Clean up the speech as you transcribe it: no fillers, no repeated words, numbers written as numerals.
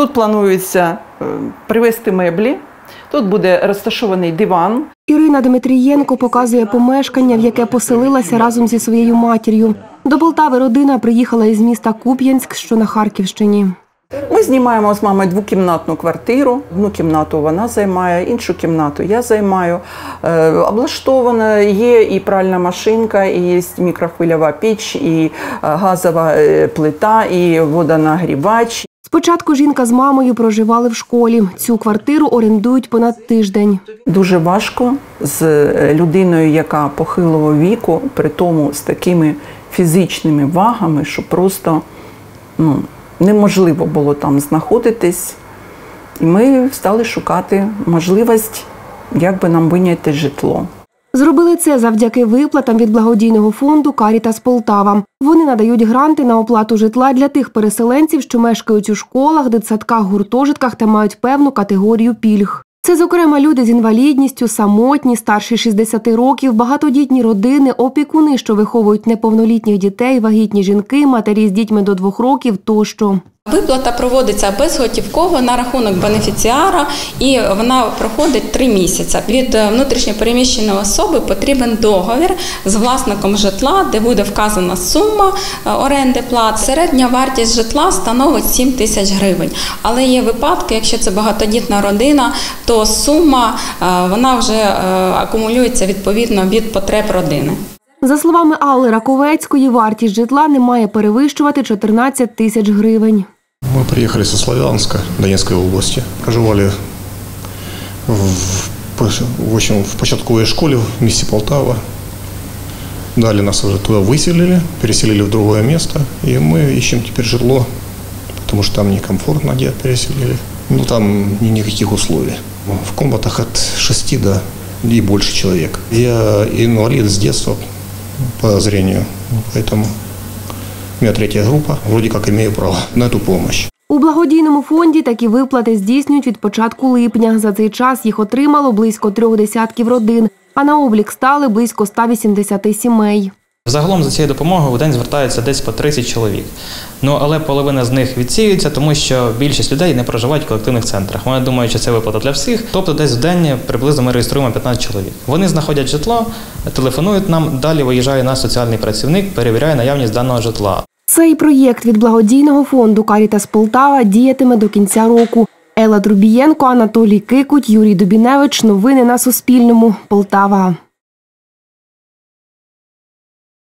Тут планується привезти меблі, тут буде розташований диван. Ірина Дмитрієнко показує помешкання, в яке поселилася разом зі своєю матір'ю. До Полтави родина приїхала із міста Куп'янськ, що на Харківщині. Ми знімаємо з мамою двокімнатну квартиру. Одну кімнату вона займає, іншу кімнату я займаю. Облаштована є і пральна машинка, і є мікрохвильова піч, і газова плита, і водонагрівач. Спочатку жінка з мамою проживали в школі. Цю квартиру орендують понад тиждень. Дуже важко з людиною, яка похилого віку, при тому з такими фізичними вагами, що просто неможливо було там знаходитись. І ми стали шукати можливість, як би нам виняти житло. Зробили це завдяки виплатам від благодійного фонду «Карітас Полтава». Вони надають гранти на оплату житла для тих переселенців, що мешкають у школах, дитсадках, гуртожитках та мають певну категорію пільг. Це, зокрема, люди з інвалідністю, самотні, старші 60 років, багатодітні родини, опікуни, що виховують неповнолітніх дітей, вагітні жінки, матері з дітьми до 2 років тощо. Виплата проводиться безготівково на рахунок бенефіціара, і вона проходить 3 місяці. Від внутрішньопереміщеної особи потрібен договір з власником житла, де буде вказана сума оренди плат. Середня вартість житла становить 7 тисяч гривень. Але є випадки, якщо це багатодітна родина, то сума вона вже акумулюється відповідно від потреб родини. За словами Алли Раковецької, вартість житла не має перевищувати 14 тисяч гривень. Мы приехали со Славянска, Донецкой области. Проживали в початковой школе в месте Полтава. Далее нас уже туда выселили, переселили в другое место. И мы ищем теперь житло, потому что там некомфортно, где переселили. Там никаких условий. В комнатах от 6 до и больше человек. Я инвалид с детства по зрению, поэтому у меня 3-я группа, вроде как имею право на эту помощь. У благодійному фонді такі виплати здійснюють від початку липня. За цей час їх отримало близько 3 десятків родин, а на облік стали близько 180 сімей. Загалом за цією допомогою в день звертаються десь по 30 чоловік. Але половина з них відсіюється, тому що більшість людей не проживають в колективних центрах. Вони думають, що це виплата для всіх. Тобто десь в день приблизно ми реєструємо 15 чоловік. Вони знаходять житло, телефонують нам, далі виїжджає наш соціальний працівник, перевіряє наявність даного житла. Цей проєкт від благодійного фонду «Карітас Полтава» діятиме до кінця року. Елла Друбієнко, Анатолій Кикуть, Юрій Дубіневич. Новини на Суспільному. Полтава.